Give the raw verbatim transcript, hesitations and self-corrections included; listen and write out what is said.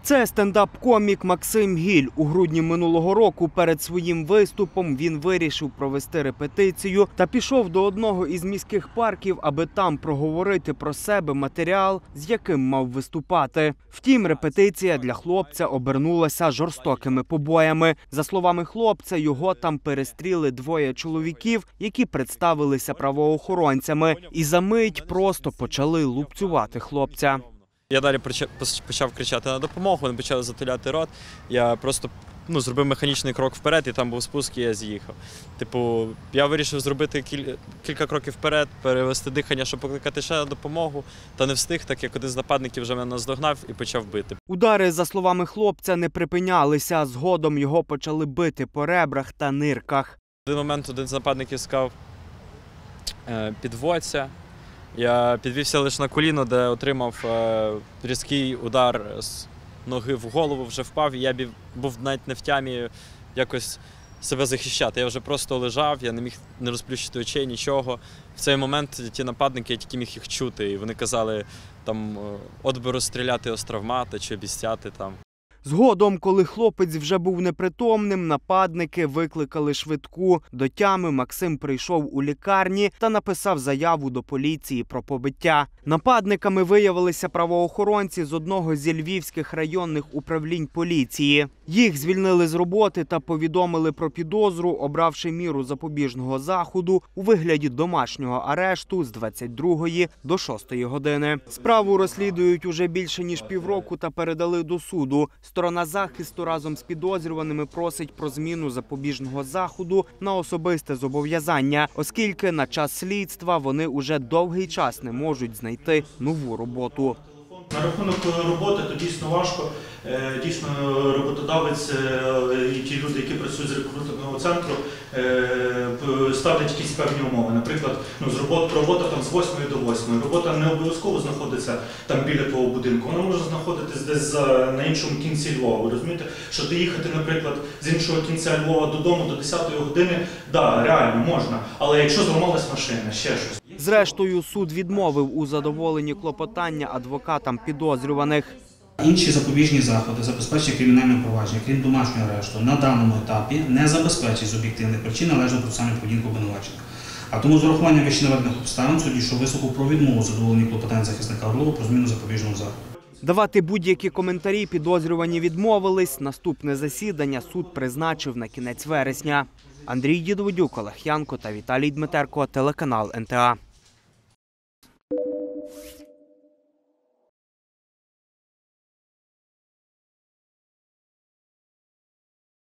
Це стендап-комік Максим Гіль. У грудні минулого року перед своїм виступом він вирішив провести репетицію та пішов до одного із міських парків, аби там проговорити про себе матеріал, з яким мав виступати. Втім, репетиція для хлопця обернулася жорстокими побоями. За словами хлопця, його там перестріли двоє чоловіків, які представилися правоохоронцями, і за мить просто почали лупцювати хлопця. Я далі почав кричати на допомогу, вони почали затуляти рот. Я просто ну, зробив механічний крок вперед, і там був спуск, і я з'їхав. Типу, я вирішив зробити кіль... кілька кроків вперед, перевести дихання, щоб покликати ще на допомогу, та не встиг, так як один з нападників вже мене наздогнав і почав бити. Удари, за словами хлопця, не припинялися. Згодом його почали бити по ребрах та нирках. В один момент один з нападників сказав «підводься». Я підвівся лише на коліно, де отримав е, різкий удар з ноги в голову, вже впав, і я був навіть не в тямі якось себе захищати. Я вже просто лежав, я не міг не розплющити очей, нічого. В цей момент ті нападники, я тільки міг їх чути, і вони казали, там, от би розстріляти островмата чи обіцяти там. Згодом, коли хлопець вже був непритомним, нападники викликали швидку. До тями Максим прийшов у лікарні та написав заяву до поліції про побиття. Нападниками виявилися правоохоронці з одного зі львівських районних управлінь поліції. Їх звільнили з роботи та повідомили про підозру, обравши міру запобіжного заходу у вигляді домашнього арешту з двадцять другої до шостої години. Справу розслідують уже більше ніж півроку та передали до суду. Сторона захисту разом з підозрюваними просить про зміну запобіжного заходу на особисте зобов'язання, оскільки на час слідства вони уже довгий час не можуть знайти нову роботу. На рахунок роботи то дійсно важко. Дійсно, роботодавець і ті люди, які працюють з рекрутингового центру, ставлять якісь певні умови. Наприклад, ну, з роботи, робота там, з восьмої до восьмої. Робота не обов'язково знаходиться там біля твого будинку. Вона може знаходитись десь на іншому кінці Львова. Ви розумієте, що доїхати, наприклад, з іншого кінця Львова додому до десятої години, да, реально можна. Але якщо зламалась машина, ще щось. Зрештою, суд відмовив у задоволенні клопотання адвокатам підозрюваних. Інші запобіжні заходи забезпечення кримінального провадження, крім домашнього арешту, на даному етапі не забезпечить з об'єктивних причин належну процесуальну поведінку обвинуваченого. А тому з урахуванням вищенаведених обставин суд дійшов висновку про відмову задоволення клопотань захисника Орлова про зміну запобіжного заходу. Давати будь-які коментарі підозрювані відмовились. Наступне засідання суд призначив на кінець вересня. Андрій Дідводюк, Олег Янко та Віталій Дмитерко, телеканал ен те а.